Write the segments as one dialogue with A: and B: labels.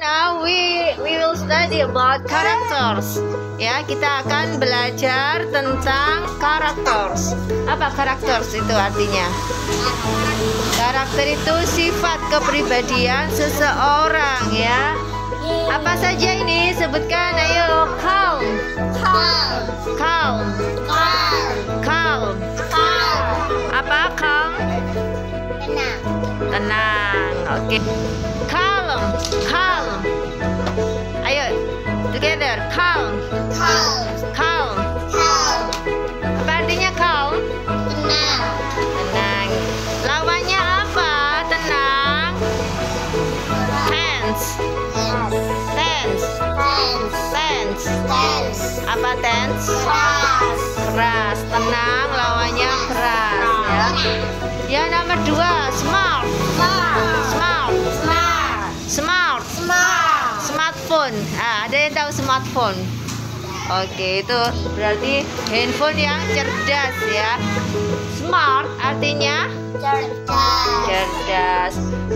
A: now we will study about characters. Ya, kita akan belajar tentang characters. Apa characters itu artinya? Karakter itu sifat kepribadian seseorang, ya. Apa saja ini? Sebutkan, ayo. Calm.
B: Calm.
A: Calm.
B: Calm.
A: Calm.
B: Calm.
A: Apa calm?
B: Tenang.
A: Tenang. Oke. Calm. Calm. Ayo, together. Calm.
B: Calm.
A: Calm.
B: Calm.
A: Apa artinya calm?
B: Tenang.
A: Tenang. Lawannya apa? Tenang. Tense. Tense.
B: Tense.
A: Tense.
B: Tense.
A: Apa tense?
B: Keras.
A: Keras. Tenang lawannya keras, ya. Ya, nomor 2, smart.
B: Smart.
A: Smart.
B: Smart.
A: Smart.
B: Smart.
A: Smartphone. Ada yang tahu smartphone? Oke, itu berarti handphone yang cerdas, ya. Smart artinya
B: Cerdas.
A: cerdas.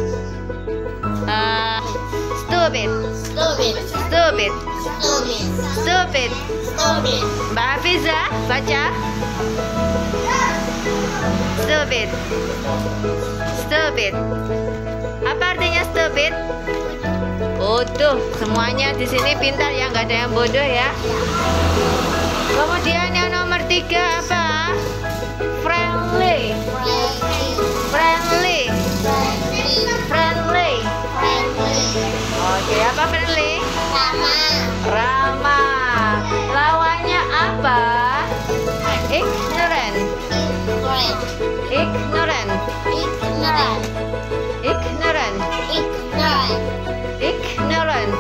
A: Stupid.
B: Stupid.
A: Stupid.
B: Stupid.
A: Stupid.
B: Stupid.
A: Mbak Hafiza, baca. Stupid. Stupid. Apa artinya stupid? Bodoh. Semuanya di sini pintar ya, nggak ada yang bodoh, ya. Kemudian yang nomor 3 apa? Friendly. Friendly. Friendly. Oke, apa friendly? Ramah. Lawannya apa? Ignorant. Ignorant. Ignorant. Ignorant.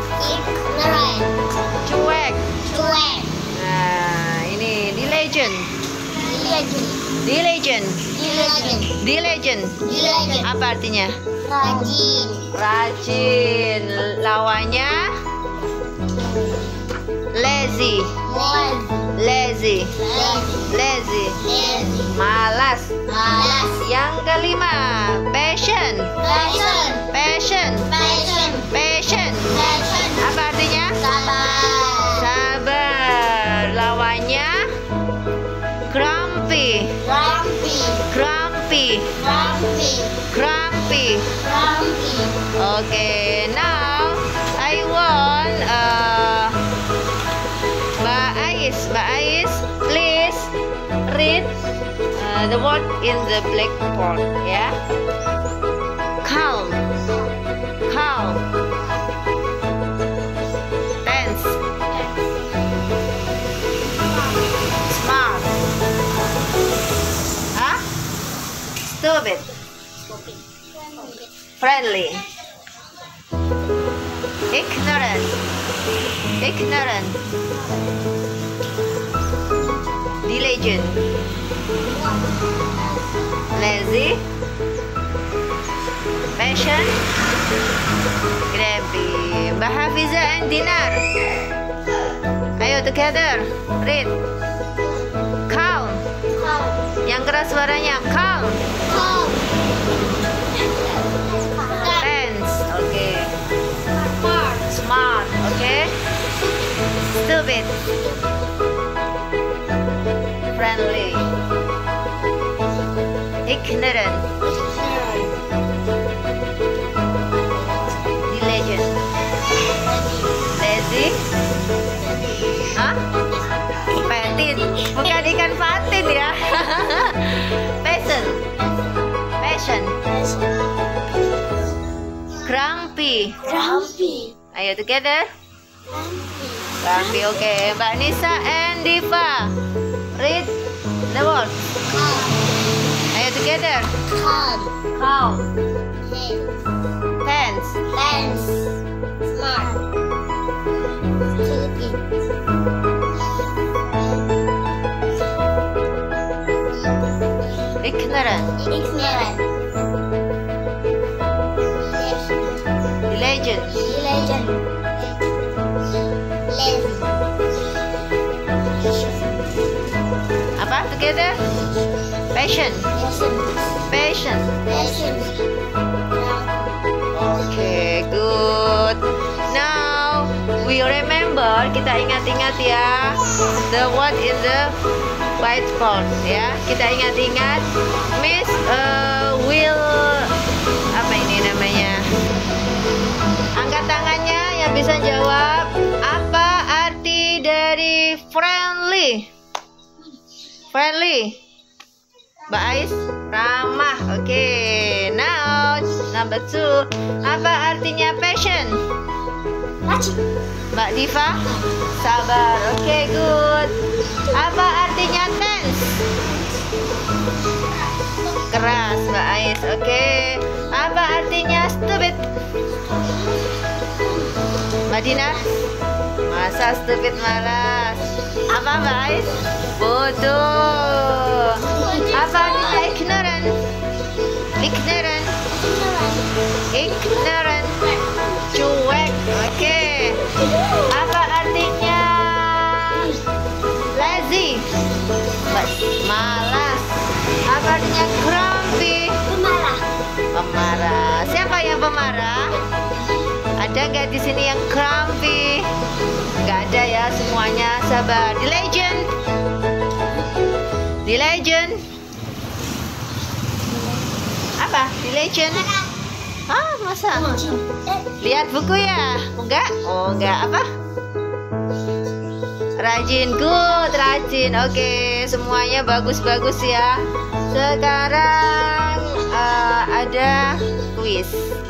A: Cuek. Nah, ini diligent. Diligent. Diligent. Apa artinya?
B: Rajin.
A: Rajin. Lawannya lazy. Lazy. Lazy. Malas. Yang kelima, passion. Passion. Passion. Apa artinya? Sabar. Lawannya grumpy. Grumpy. Grumpy. Okay, now I want Mbak Ais, please read the word in the blackboard, ya. Calm. Calm. Tense. Smart. Huh? Stupid. Friendly. Ignorant. Ignorant. Diligent. Lazy. Passion. Grumpy. Mbak Hafiza and Dinar, ayo together read. Calm. Yang keras suaranya. Calm. Tense. Oke. Smart. Oke. Stupid. Friendly. Ignorant. Diligent. Lazy. Hah? Petit. Bukan ikan patin, ya. Passion. Passion. Grumpy. Ayo together. Grumpy. Oke. Mbak Nisa and Diva, read the word. Ayo together. Calm. Tense.
B: Smart. Stupid.
A: Ignorant. Diligent. Apa together? Passion. Okay, good. Now we remember, kita ingat-ingat ya, the word in the whiteboard ya. Kita ingat-ingat. Miss will apa ini namanya? Angkat tangannya yang bisa jawab. Apa arti dari friendly? Friendly. Mbak Ais, ramah. Oke. Now number 2. Apa artinya passion? Mbak Diva, sabar. Oke, good. Apa artinya tense? Keras, Mbak Ais. Oke. Apa artinya stupid? Mbak Dinar, masa stupid malas? Apa Mbak Ais? Bodoh. Apa artinya ignorant? Ignorant. Ignorant. Cuek. Oke. Apa artinya lazy? Malas. Apa artinya grumpy?
B: Pemarah.
A: Pemarah. Siapa yang pemarah? Ada nggak di sini yang grumpy? Nggak ada ya, semuanya sabar. The legend. The legend. Apa? The legend. Ah, masa? Lihat buku ya? Enggak? Oh, enggak. Apa? Rajin, good, rajin. Oke, semuanya bagus-bagus ya. Sekarang ada quiz.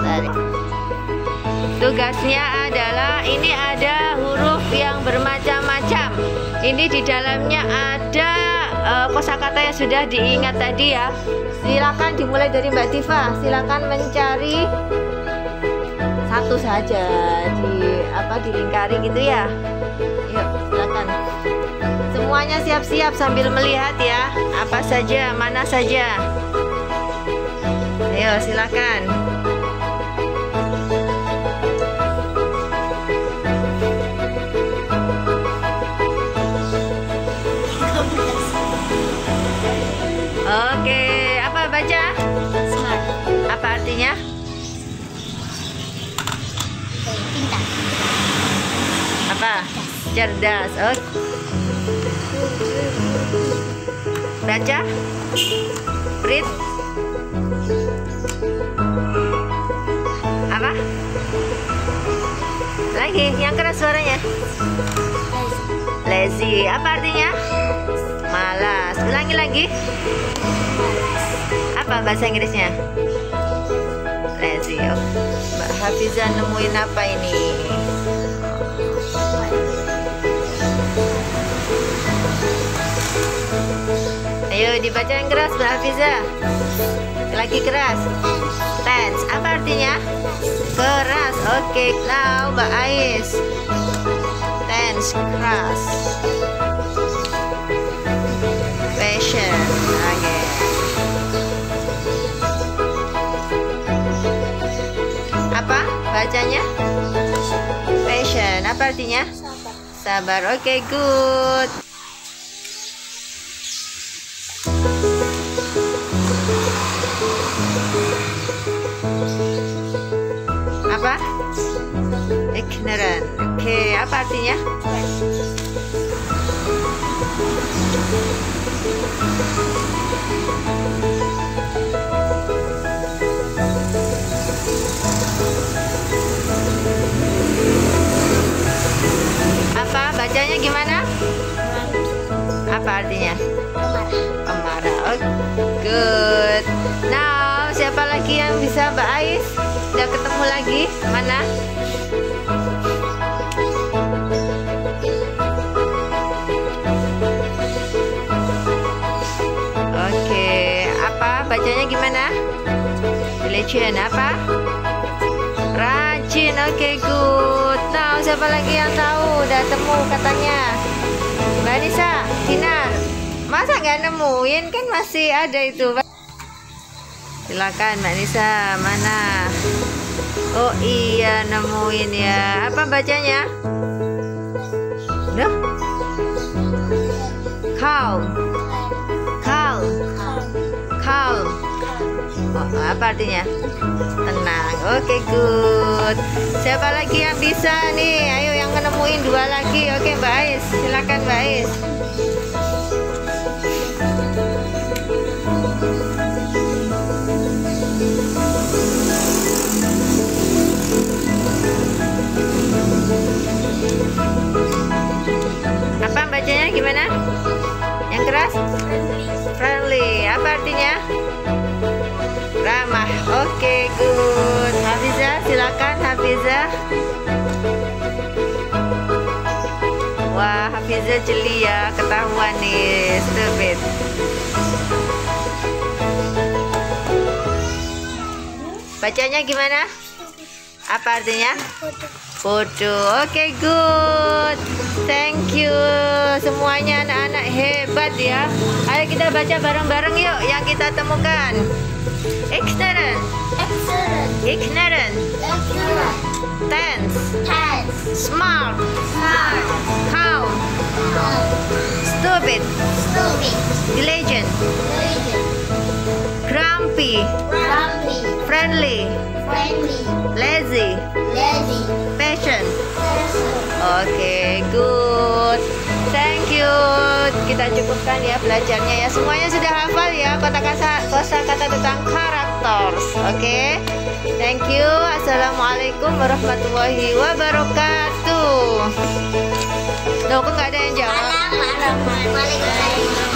A: Tugasnya adalah ini ada huruf yang bermacam-macam. Ini di dalamnya ada kosakata yang sudah diingat tadi ya. Silakan dimulai dari Mbak Diva. Silakan mencari satu saja dilingkari gitu ya. Yuk, silakan. Semuanya siap-siap sambil melihat ya. Apa saja, mana saja. Ayo, silakan. Oke, apa baca?
B: Smart.
A: Apa artinya?
B: Pintar.
A: Apa? Cerdas. Oh. Baca. Read. Apa? Lagi, yang keras suaranya. Lazy. Apa artinya? Malas. Ulangi lagi. Apa bahasa Inggrisnya? Lazy. Oh. Mbak Hafiza nemuin apa ini? Ayo dibaca yang keras, Mbak Hafiza. Lagi keras. Tense. Apa artinya? Keras. Oke. Now Mbak Ais. Tense. Keras. Passion. Oke. Apa bacanya? Passion. Apa artinya? Sabar. Oke, good. Apa? Ignorant. Oke, apa artinya? Apa bacanya gimana? Apa artinya? Pemarah. Oh, good. Now, siapa lagi yang bisa? Mbak Ais? Udah ketemu lagi? Mana? Oke, apa bacanya gimana? Legend apa? Rajin. Oke, good. Now, siapa lagi yang tahu? Udah temu katanya. Mbak Nisa, Dinar, masa nggak nemuin? Kan masih ada itu. Silakan Mbak Nisa, mana? Oh iya, nemuin ya. Apa bacanya? Duh. Calm. Calm. Calm. Oh, apa artinya? Tenang. Oke, good. Siapa lagi yang bisa nih? Ayo yang ketemu nemuin 2 lagi. Oke, Mbak Ais, silakan Mbak Ais. Apa bacanya gimana? Yang keras? Friendly. Apa artinya? Ramah. Oke, good. Hafizah, silakan Hafizah. Wah, Hafizah jeli ya, ketahuan nih. Stupid. Bacanya gimana? Apa artinya? Bodoh. Oke, good. Thank you. Semuanya anak-anak hebat ya. Ayo kita baca bareng-bareng yuk yang kita temukan. Ignorant.
B: Excellent.
A: Ignorant.
B: Excellent.
A: Tense.
B: Tense.
A: Smart.
B: Smart.
A: Calm. Stupid.
B: Stupid.
A: Diligent.
B: Diligent.
A: Grumpy.
B: Grumpy.
A: Friendly.
B: Friendly.
A: Lazy.
B: Lazy.
A: Patient.
B: Person.
A: Oke, good. Thank you. Kita cukupkan ya belajarnya ya. Semuanya sudah hafal ya kosakata tentang characters. Oke. Thank you. Assalamualaikum warahmatullahi wabarakatuh. Loh, kok nggak ada yang jawab?
B: Waalaikumsalam.